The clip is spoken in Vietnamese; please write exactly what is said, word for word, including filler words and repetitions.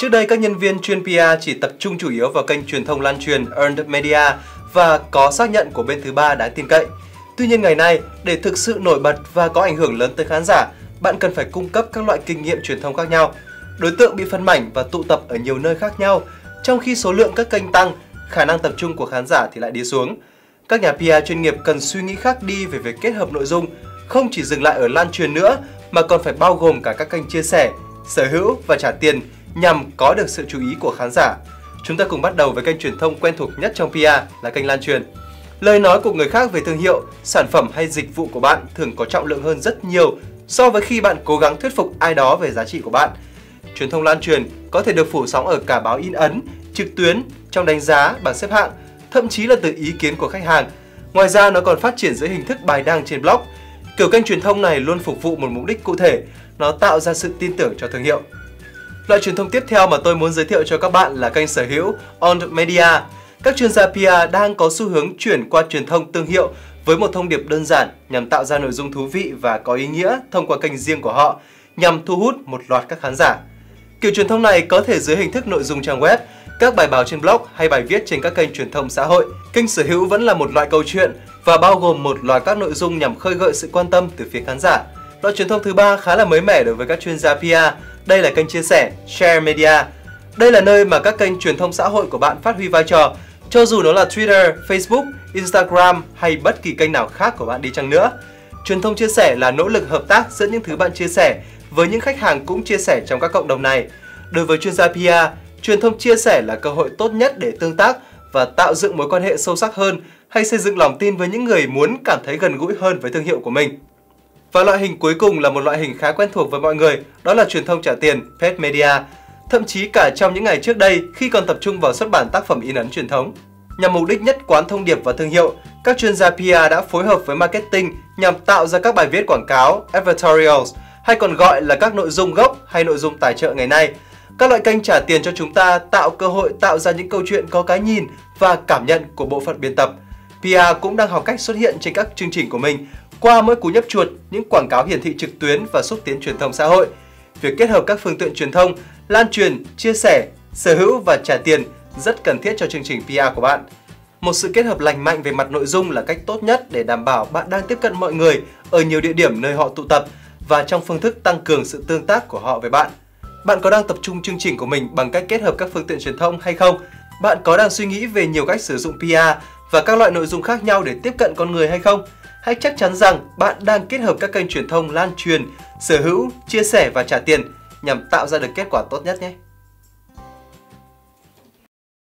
Trước đây, các nhân viên chuyên pê e chỉ tập trung chủ yếu vào kênh truyền thông lan truyền Earned Media và có xác nhận của bên thứ ba đáng tin cậy. Tuy nhiên ngày nay, để thực sự nổi bật và có ảnh hưởng lớn tới khán giả, bạn cần phải cung cấp các loại kinh nghiệm truyền thông khác nhau. Đối tượng bị phân mảnh và tụ tập ở nhiều nơi khác nhau, trong khi số lượng các kênh tăng, khả năng tập trung của khán giả thì lại đi xuống. Các nhà pê e chuyên nghiệp cần suy nghĩ khác đi về việc kết hợp nội dung, không chỉ dừng lại ở lan truyền nữa mà còn phải bao gồm cả các kênh chia sẻ, sở hữu và trả tiền nhằm có được sự chú ý của khán giả. Chúng ta cùng bắt đầu với kênh truyền thông quen thuộc nhất trong pê e là kênh lan truyền. Lời nói của người khác về thương hiệu, sản phẩm hay dịch vụ của bạn thường có trọng lượng hơn rất nhiều so với khi bạn cố gắng thuyết phục ai đó về giá trị của bạn. Truyền thông lan truyền có thể được phủ sóng ở cả báo in ấn, trực tuyến, trong đánh giá, bảng xếp hạng, thậm chí là từ ý kiến của khách hàng. Ngoài ra, nó còn phát triển dưới hình thức bài đăng trên blog. Kiểu kênh truyền thông này luôn phục vụ một mục đích cụ thể, nó tạo ra sự tin tưởng cho thương hiệu. Loại truyền thông tiếp theo mà tôi muốn giới thiệu cho các bạn là kênh sở hữu Owned Media. Các chuyên gia pê e đang có xu hướng chuyển qua truyền thông thương hiệu với một thông điệp đơn giản nhằm tạo ra nội dung thú vị và có ý nghĩa thông qua kênh riêng của họ, nhằm thu hút một loạt các khán giả. Kiểu truyền thông này có thể dưới hình thức nội dung trang web, các bài báo trên blog hay bài viết trên các kênh truyền thông xã hội. Kênh sở hữu vẫn là một loại câu chuyện và bao gồm một loạt các nội dung nhằm khơi gợi sự quan tâm từ phía khán giả. Loại truyền thông thứ ba khá là mới mẻ đối với các chuyên gia pê e. Đây là kênh chia sẻ, Share Media. Đây là nơi mà các kênh truyền thông xã hội của bạn phát huy vai trò, cho dù nó là Twitter, Facebook, Instagram hay bất kỳ kênh nào khác của bạn đi chăng nữa. Truyền thông chia sẻ là nỗ lực hợp tác giữa những thứ bạn chia sẻ với những khách hàng cũng chia sẻ trong các cộng đồng này. Đối với chuyên gia pê e, truyền thông chia sẻ là cơ hội tốt nhất để tương tác và tạo dựng mối quan hệ sâu sắc hơn hay xây dựng lòng tin với những người muốn cảm thấy gần gũi hơn với thương hiệu của mình. Và loại hình cuối cùng là một loại hình khá quen thuộc với mọi người, đó là truyền thông trả tiền, paid media. Thậm chí cả trong những ngày trước đây, khi còn tập trung vào xuất bản tác phẩm in ấn truyền thống. Nhằm mục đích nhất quán thông điệp và thương hiệu, các chuyên gia pê e đã phối hợp với marketing nhằm tạo ra các bài viết quảng cáo, advertorials, hay còn gọi là các nội dung gốc hay nội dung tài trợ ngày nay. Các loại kênh trả tiền cho chúng ta tạo cơ hội tạo ra những câu chuyện có cái nhìn và cảm nhận của bộ phận biên tập. pê e cũng đang học cách xuất hiện trên các chương trình của mình qua mỗi cú nhấp chuột, những quảng cáo hiển thị trực tuyến và xúc tiến truyền thông xã hội. Việc kết hợp các phương tiện truyền thông, lan truyền, chia sẻ, sở hữu và trả tiền rất cần thiết cho chương trình pê e của bạn. Một sự kết hợp lành mạnh về mặt nội dung là cách tốt nhất để đảm bảo bạn đang tiếp cận mọi người ở nhiều địa điểm nơi họ tụ tập và trong phương thức tăng cường sự tương tác của họ với bạn. Bạn có đang tập trung chương trình của mình bằng cách kết hợp các phương tiện truyền thông hay không? Bạn có đang suy nghĩ về nhiều cách sử dụng pê e và các loại nội dung khác nhau để tiếp cận con người hay không? Hãy chắc chắn rằng bạn đang kết hợp các kênh truyền thông lan truyền, sở hữu, chia sẻ và trả tiền nhằm tạo ra được kết quả tốt nhất nhé!